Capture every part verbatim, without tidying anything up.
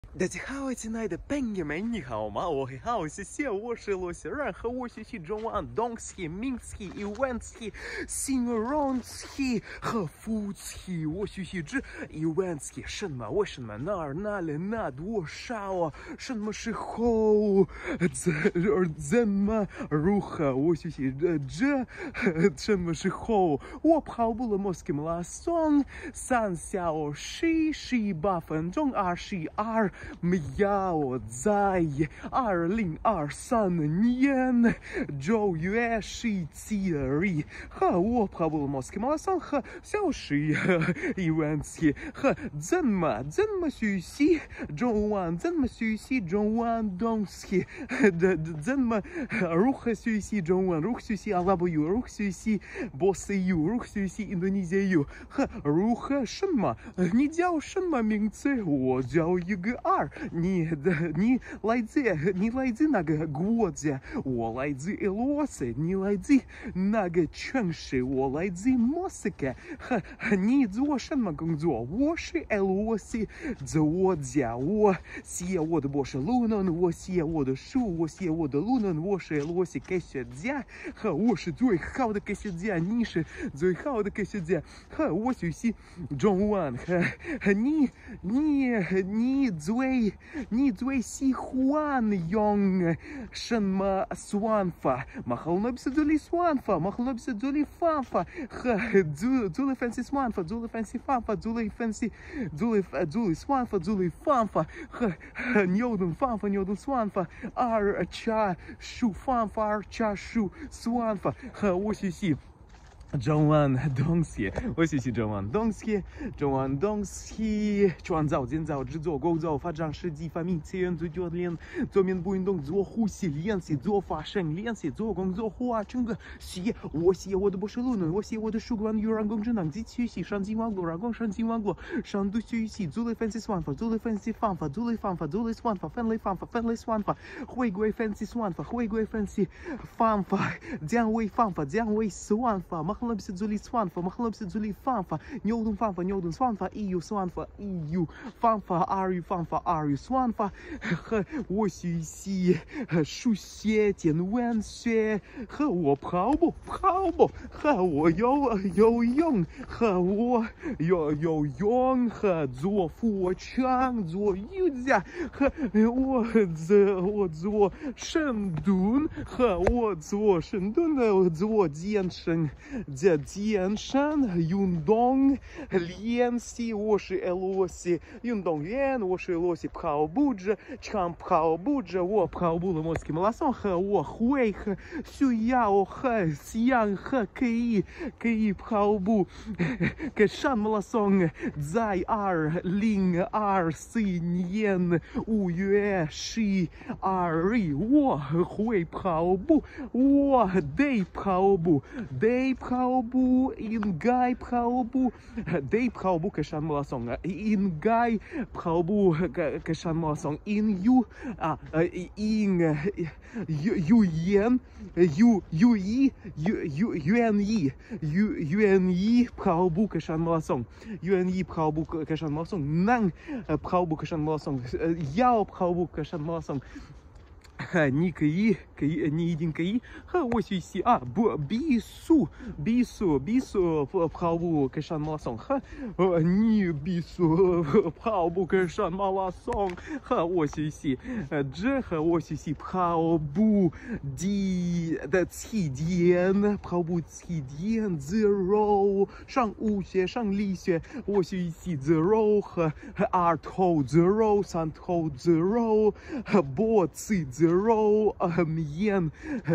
大家好，亲爱的朋友们，你好吗？我很好，谢谢。我是罗西，然后我学习中文、东西、名词、语文词、形容词和副词。我学习这语文词什么？为什么？哪儿？哪里？哪多少啊？什么时候？怎怎么？如何？我学习这这什么时候？我跑步了莫斯科马拉松三小时十八分钟二十二。秒在二零二三年九月十七日和我跑步了莫斯科马拉松和小时语文词和怎么怎么学习中文怎么学习中文东西怎么如何学习中文如何学习阿拉伯语如何学习波斯语如何学习印度尼西亚语和如何什么你叫什么名字我叫一个二你的你来自你来自哪个国家我来自俄罗斯你来自哪个城市我来自莫斯科和你做什么工作我是俄罗斯作家我写我的博士论文我写我的书我写我的论文我是俄罗斯科学家和我是最好的科学家你是最好的科学家和我学习中文和你你你最你最喜欢用什么算法محل نبسط ذولي算法محل نبسط ذولي方法和ذولي分析算法ذولي分析方法ذولي分析ذولي ذولي算法ذولي方法和牛顿方法牛顿算法二加数方法二加数算法和我学习中文东西，我学习中文东西，中文东西，创造、建造、制作、构造、发展、设计、发明、测验、做教练、做面部运动、做呼吸练习、做发声练习、做工作、画整个写。我写我的博士论文，我写我的书关于人工智能及学习、上进网络、人工上进网络、深度学习、组类分析算法、组类分析方法、组类方法、组类算法、分类方法、分类算法、回归分析算法、回归分析方法、降维方法、降维算法。محل نبسط ذولي算法محل نبسط ذولي方法牛顿方法牛顿算法一 U 算法一 U 方法二 U 方法二 U 算法和我学习数学天文学和我跑步跑步和我游游泳和我游游泳和做俯卧撑做瑜伽和我做我做深蹲和我做深蹲的做健身在健身运动练习我是俄罗斯运动员我是俄罗斯跑步者常跑步者我跑步了莫斯科马拉松和我会和需要和想和可以可以跑步跟上马拉松在二零二四年五月十二日我会跑步我得跑步得跑步应该跑步得跑步跟上马拉松应该跑步跟上马拉松应有啊应有愿有有意有有愿意有愿意跑步跟上马拉松愿意跑步跟上马拉松能跑步跟上马拉松要跑步跟上马拉松你可以可以你一定可以和我学习啊不必须必须必须跑步跟上马拉松和你必须跑步跟上马拉松和我学习这和我学习跑步的的起点跑步起点 zero 上物学上力学我学习 zero 和二头 zero 三头 zero 和脖子 zero zero 面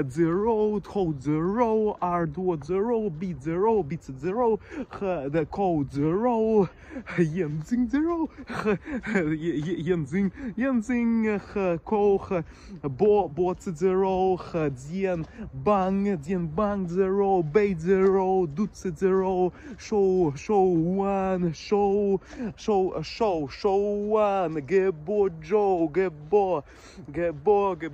zero 头 zero 耳朵 zero 鼻 zero 鼻子 zero 和的口 zero 眼睛 zero 和眼眼睛眼睛和口和脖脖子 zero 和肩膀肩膀 zero 背 zero 肚子 zero 手手腕手手手手腕胳膊肘胳膊胳膊胳膊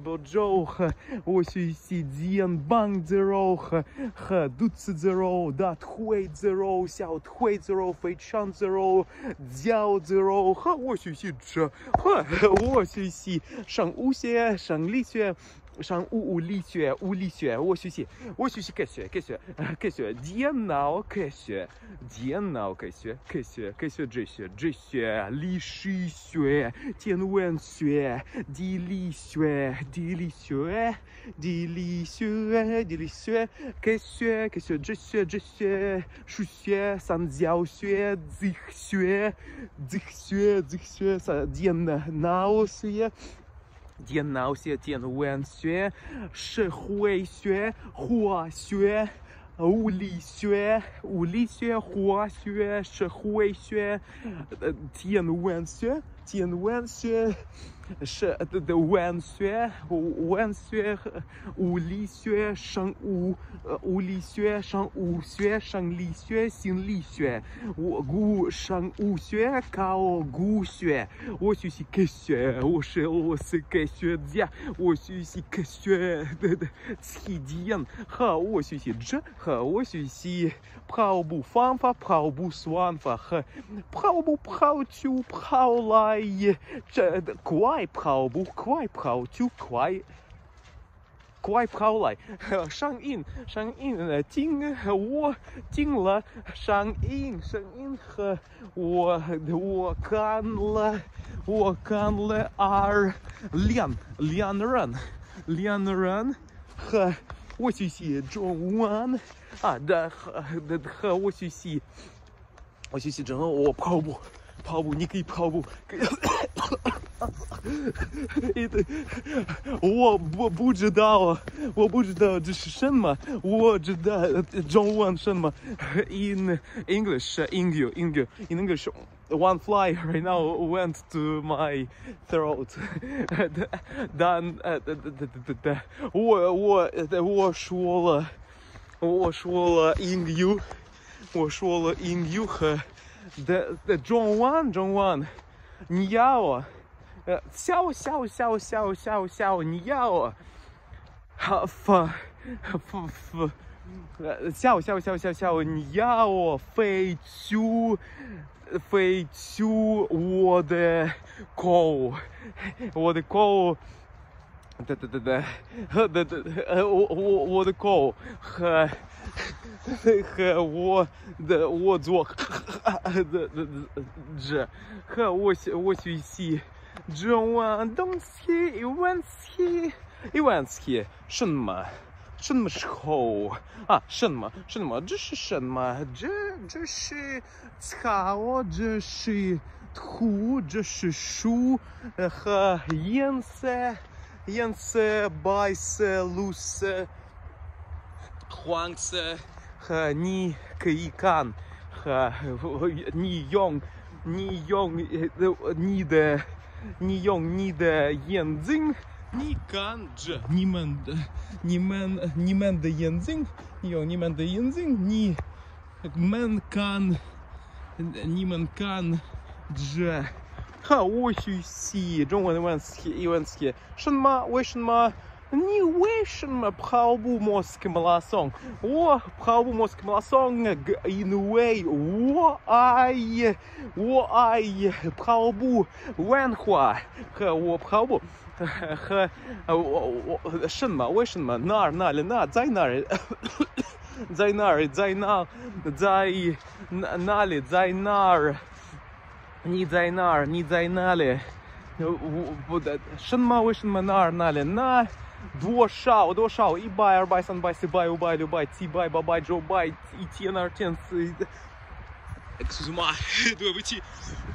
боджоу, ха, осюси диен банг зеро, ха, ха, дуци зеро, дат хуэй зеро, сяо хуэй зеро, фэй чан зеро, дзяо зеро, ха, осюси джа, ха, осюси, шан усе, шан ли сюэ, шан у у ли сюэ, у ли сюэ, осюси, осюси кэсюэ, кэсюэ, кэсюэ, диен нао кэсюэ, диен нао кэсюэ, кэсюэ, кэсюэ джэсюэ, джэсюэ, ли ши сюэ, тien уэн сюэ, ди ли сюэ, ди ли сюэ, ди ли сюэ, ди ли сюэ, кэсюэ, кэсюэ, джэсюэ, джэсюэ, шу сюэ, сан дзяо сюэ, дзих сюэ, дзих сюэ, дзих сюэ, са диен нао сюэ, диен нао сюэ, тien уэн сюэ, ши хуэй сюэ, хуа сюэ, у ли сюэ, у ли сюэ, хуа сюэ, ши хуэй сюэ, тien уэн сюэ, тien уэн сюэ, ши уэн сюэ, уэн сюэ, у ли сюэ, шан у, у ли сюэ, шан у сюэ, шан ли сюэ, син ли сюэ, гу шан у сюэ, као гу сюэ, осюси ке сюэ, оши осы ке сюэ дзя, осюси ке сюэ, цхи диен, ха осюси дж, ха осюси пхао бу фанфа, пхао бу сванфа, ха пхао бу пхао тю, пхао лай, квай пхао бу, квай пхао тю, квай. Квай пхао лай, шан ин, шан ин, тин, wo, тин ла, шан ин, шан ин, ха, wo, wo, кан ла, wo, кан ла, ар, лян, лян ран, лян ран, ха, осюси, джон уан, а, да, ха, да, ха, осюси, осюси, джон, о, пхао бу, пхао бу, не кай пхао бу, это,我我不知道，我不知道这是什么，我知道中文什么 in English, English, English, in English, one fly right now went to my throat. 但我我我说了，我说了英语，我说了英语和的的中文中文，你要。笑笑笑笑笑笑，你要，哈f f f，笑笑笑笑笑，你要飞出飞出我的口，我的口，对对对对，对对呃我我我的口和和我的我做的的这和我我学习。中文东西，一万西，一万西，什么？什么时候啊？什么？什么？这是什么？这这是草，这是土，这是树和颜色，颜色白色、绿色、黄色和你可以看和你用你用你的。你用你的眼睛，你看着你们的、你们、你们的眼睛，你用你们的眼睛，你们看、你们看着。哈，我学习中文的问题，一问题，什么？为什么？你为什么跑步莫斯科马拉松？我跑步莫斯科马拉松，因为我爱我爱跑步文化和我跑步和我我什么？为什么？哪儿哪里哪在哪儿？在哪儿？在哪？在哪哪里？在哪儿？你在哪儿？你在哪里？我不的什么？为什么哪儿哪里哪？多少多少一百二百三百四百五百六百七百八百九百一千二千四 excuse me 对不起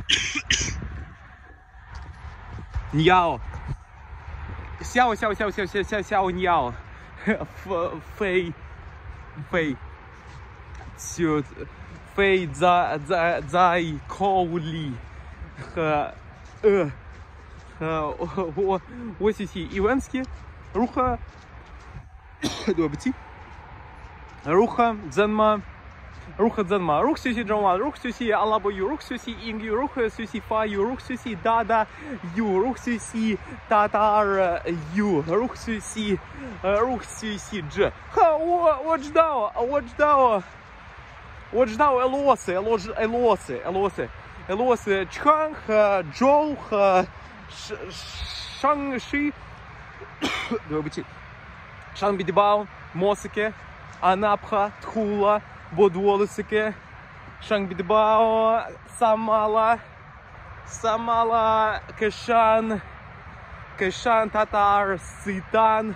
你要笑笑笑笑笑笑笑你要飞飞就飞在在在口里和呃和我我我学习一万次руха, добрый, руха, дзенма, Ruha Zanma, Ruh Susi Jongwan, Ruh Susi Alaboyu, Ruh Susi Ingyu, Ruh Susi Fayu, Ruh Susi Dada Yu, Ruh Susi Tatar Ю, Рух Суси, Рух Суси Дж. Ха, вот ждал, вот ждал, вот ждал Элосы, Элосы, Элосы, Элосы, Чханг, Джоу, Шангши, Шангбидибао, Мосыке, Анапха, Тхула, Бодволосыке, Шангбидибао, Самала, Самала, Кешан, Кешан, Татар, Ситан,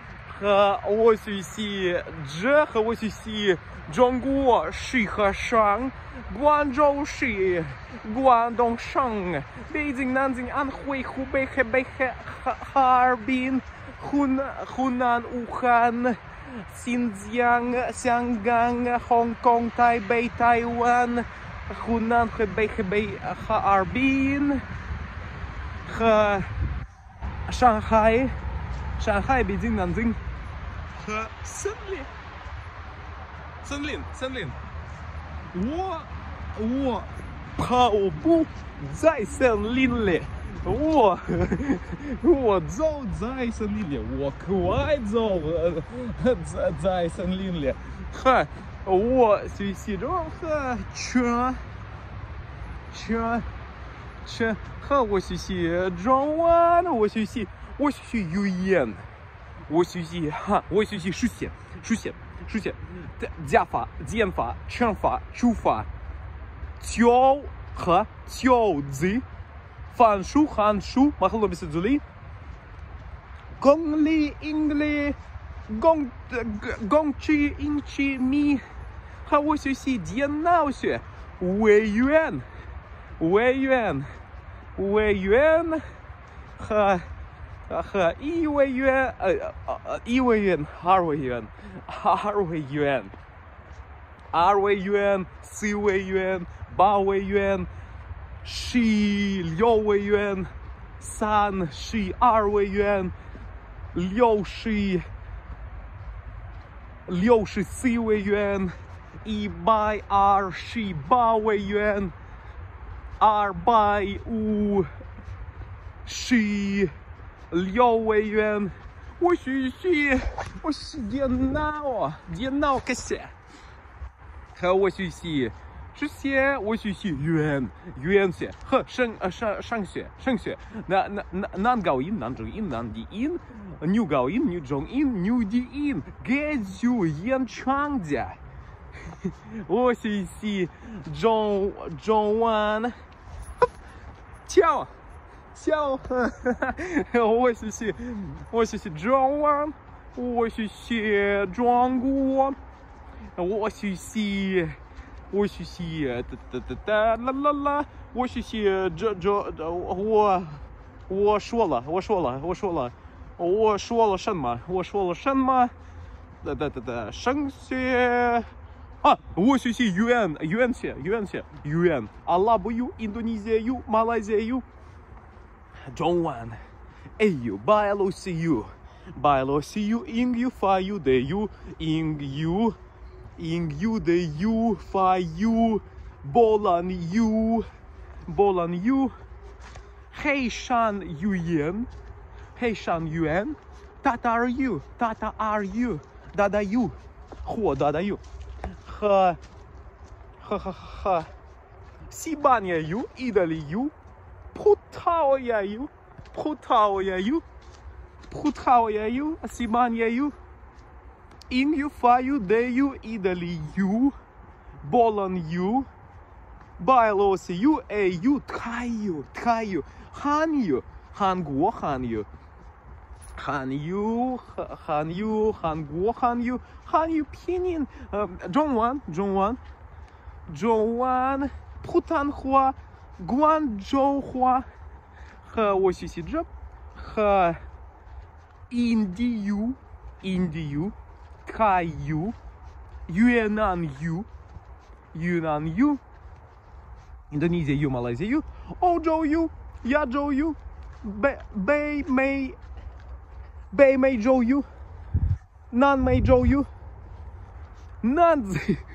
Хаосюси, Дж, Хаосюси, Джонгуо, Шиха Шанг, Гуанчжоу Ши, Гуандong Шанг, Бейджинг, Нанзинг, Анхуэй, Хубэй, Хэбэй, Харбин, Хун, Хунан, Ухан, Синьцзян, Сянган, Хонконг, Тайбэй, Тайвань, Хунан, Хэбэй, Хэбэй, Харбин, Ха, Шанхай, Шанхай, Бейджинг, Нанзинг, Ха, Сэнли, Сэнлин, Сэнлин, Во, Во, Пао Бу, Цзай Сэнлин ли, Во, Во, Цзоу Цзай Сэнлин ли, Во, Куай Цзоу Цзай Сэнлин ли, Ха, Во, Сюси Джоу, Ха, Ча, Ча, Ча, Ха, Во Сюси Джоуан, Во Сюси, Во Сюси Юен, Во Сюси, Ха, Во Сюси Шусе, Шусе, Шусе, Дзяфа, Дзенфа, Ченфа, Чуфа, Тяо, Ха, Тяо Цзи, Фаншу, Ханшу, Махлобисы Цзули, Гонгли, Ингли, Гонг, Гонгчи, Инчи, Ми, Хаосюси, Дьенаусе, Уэйюэн, Уэйюэн, Уэйюэн, Ха, Ха, Иуэйюэн, Иуэйюэн, Харвэйюэн, Харвэйюэн, Арвэйюэн, Сивэйюэн, Бауэйюэн, Ши, Лёуэйюэн, Сан, Ши, Арвэйюэн, Лёуши, Лёуши, Сивэйюэн, Ибай, Ар, Ши, Бауэйюэн, Арбай, У, Ши, Лёуэйюэн, Осюси, Оси, Денао, Денао, Кэсе, Хаосюси, Шусе, Осюси, Юэн, Юэнсе, Ха, Шэн, Шангсе, Шангсе, Нангаоин, Нанчжоин, Нандиин, Нюгаоин, Нючжонгин, Нюдиин, Гэцю, Янчангдя, Осюси, Джон, Джоуан, Тяо. Сяо, Осюси, Осюси Джоуан, Осюси Джонгуо, Осюси, Осюси, та-та-та-ла-ла-ла, Осюси Джо, О, О Шуола, О Шуола, О Шуола, О Шуола Шенма, О Шуола Шенма, та-та-та-та, Шэньсе, а, Осюси Юэн, Юэнсе, Юэнсе, Юэн, Алабую, Индонезию, Малайзию, Zhongwan, Ayu, Bailo see you, Bailo see you, Ing you, Fa you, De you, Ing you, Ing you, De you, Fa you, Bolan you, Bolan you, Heishan Yuyen, Heishan Yuan, Tata are you, Tata are you, Dada you, Huo Dada you, Ha, Ha Ha Ha, Sibanya you, Italy you, Putao ya you, Putao ya you, Putao ya you, Siman ya you, In you, Fa you, De you, Italy you, Bolan you, Bailos you, A you, Tai you, Tai you, Han you, Han Guo Han you, Han you, Han you, Han Guo Han you, Han you, Pinyin, Zhongwan, Zhongwan, Zhongwan, Putan Hua, Guangzhou Hua, Ха Осюси Джаб, Ха Индию, Индию, Каю, Юэнан Ю, Юнан Ю, Индонезия Ю, Малайзия Ю, Оджоу Ю, Яджоу Ю, Бэй Мэй, Бэй Мэй Джоу Ю, Нан Мэй Джоу Ю, Нанзи,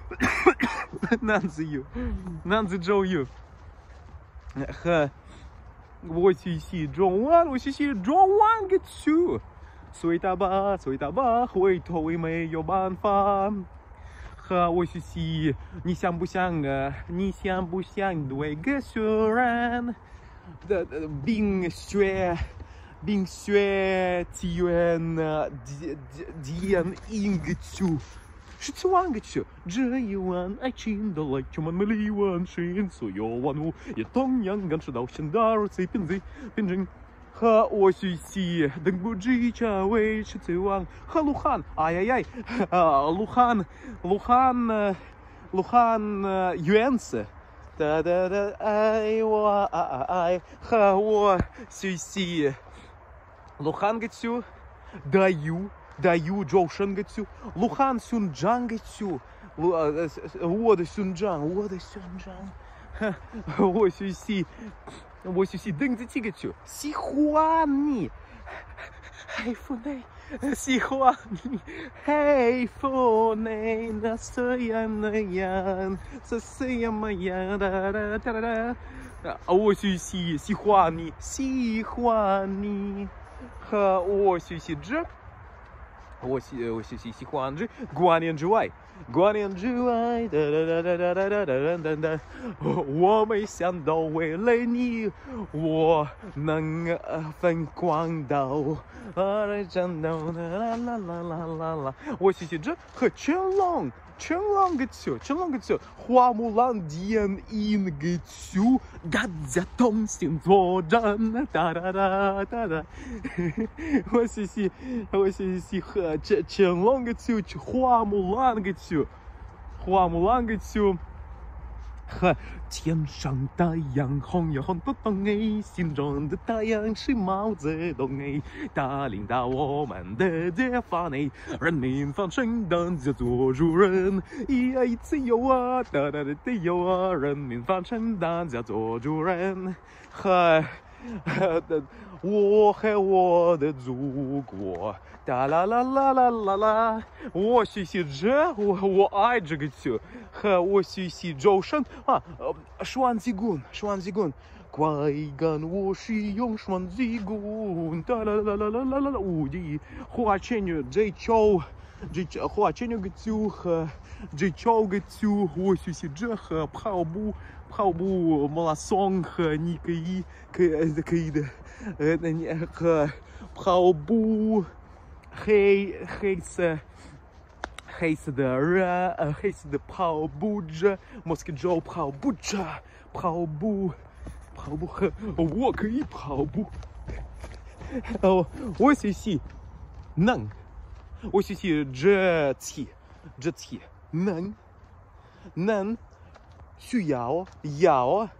南子 you， 南子周 you， 和我学习中文，我学习中文个书，随他吧，随他吧，回头也没有办法。和我学习，你想不想啊？你想不想对个学人的并学？并学资源的点一个球，是这样个球。这一晚爱情的来充满美丽万千，所有万物也同样感受到现在如此平静平静。和我学习，等不及这位是最晚和卢汉，哎呀呀，啊卢汉卢汉卢汉原子。哒哒哒，爱我爱爱和我学习。卢汉个球，даю даю Джошен个球，卢汉孙张个球，我我的孙张，我的孙张，我学习，我学习等着这个球，喜欢你，喜欢你，喜欢你，喜欢你，那这样那样，这这样那样，哒哒哒哒哒，我学习喜欢你，喜欢你。和我学习着，我学我学习喜欢着，观念之外，观念之外，哒哒哒哒哒哒哒哒哒，我没想到为了你，我能疯狂到，啊，真的啦啦啦啦啦啦，我学习着和成龙。成龙个球，成龙个球，花木兰电影个球，大家同心作战，哒哒哒哒哒。我学习，我学习和这成龙个球，花木兰个球，花木兰个球。和天上太阳红呀红彤彤哎，心中的太阳是毛泽东哎，他领导我们的解放哎，人民放声当家做主人，一爱自由啊，哒哒的自由啊，人民放声当家做主人，和我和我的祖国，哒啦啦啦啦啦啦，我学习着，我我爱这个球，和我学习周深啊，双截棍，双截棍，快干我是用双截棍，哒啦啦啦啦啦啦啦，无敌，花钱牛这球，这花钱牛个球和这球个球，我学习着和跑步。跑步马拉松和你可以可以可以的，呃，那你和跑步黑黑色黑色的人，呃，黑色的跑步者，莫斯科州跑步者，跑步跑步和我可以跑步，哦，我学习能，我学习这次这次能能。需要要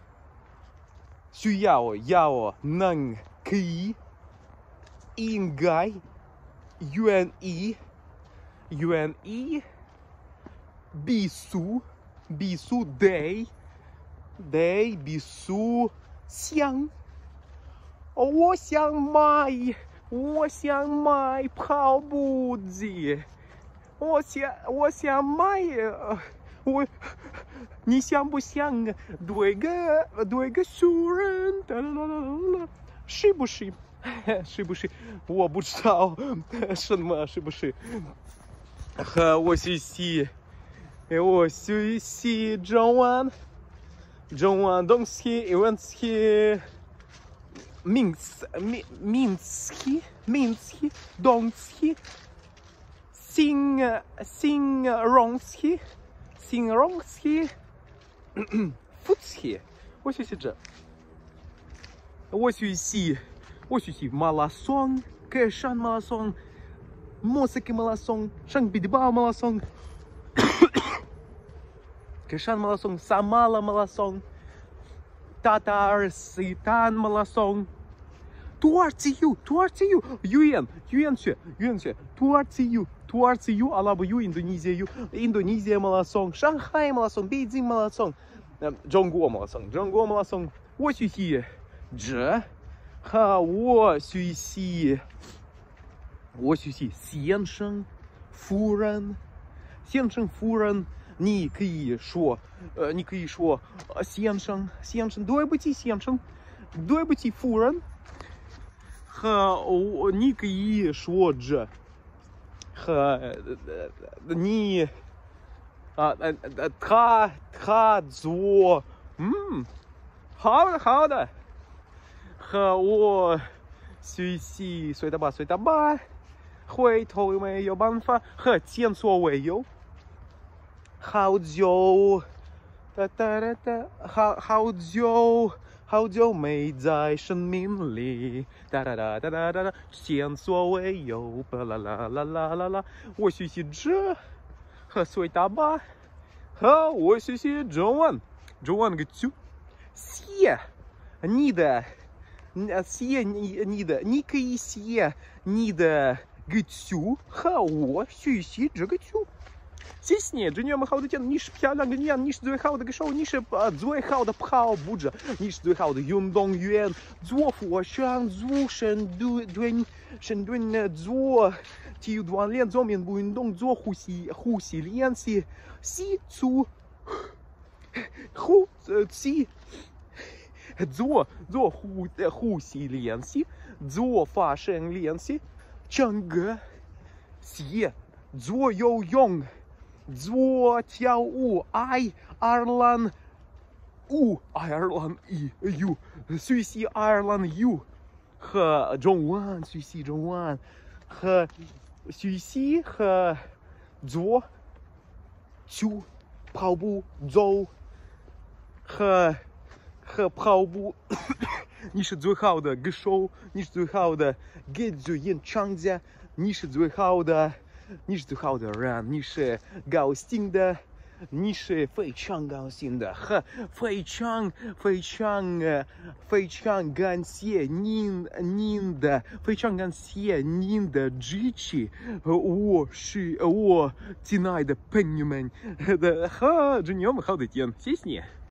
需要要能可以应该愿意愿意必须必须得得必须想我想买我想买跑步机我想我想买我，你想不想对个对个熟人？哒啦啦啦啦，是不是？是不是？我不知道什么是不是？和我学习，我学习中文，中文东西，英文西，名词名名词名词东西，形形容词。形容词，副词，我学习这，我学习，我学习马拉松，格山马拉松，莫斯科马拉松，圣彼得堡马拉松，格山马拉松，萨马拉马拉松，塔塔尔斯坦马拉松。土耳其语，土耳其语，语言，语言学，语言学，土耳其语，土耳其语，阿拉伯语，印度尼西亚语，印度尼西亚马拉松，上海马拉松，北京马拉松，呃，中国马拉松，中国马拉松，我学习这，和我学习，我学习先生、夫人，先生、夫人， 你可以说，呃，你可以说，呃，先生，先生，对不起，先生，对不起，夫人。和我，你可以说着，和你，啊，呃，呃，他他做，嗯，好的，好的。和我学习，随他吧，随他吧。回头没有办法，和前所未有。好久，哒哒哒哒，好好久，好久没在生命里，哒哒哒哒哒哒哒，前所未有，巴啦啦啦啦啦啦。我学习着，和随他吧，和我学习中文，中文个就写你的，写你你的，你可以写你的个就和我学习这个就。谢谢你，祝你们好的见，你是漂亮的女人，你是最好的歌手，你是呃最好的跑步者，你是最好的运动员，做俯身、做深蹲、蹲深蹲呢，做体育锻炼、做面部运动、做呼吸呼吸练习，吸出呼呃吸，做做呼呃呼吸练习，做发声练习，唱歌，写，做游泳。做跳舞，爱尔兰舞，爱尔兰语语，学习爱尔兰语和中文，学习中文和学习和做就跑步走和和跑步。你是最好的歌手，你是最好的歌剧演唱家，你是最好的。你是最好的人，你是高兴的，你是非常高兴的，和非常非常呃非常感谢您您的，非常感谢您的支持。我是我亲爱的朋友们的，和祝你们好的天，谢谢你。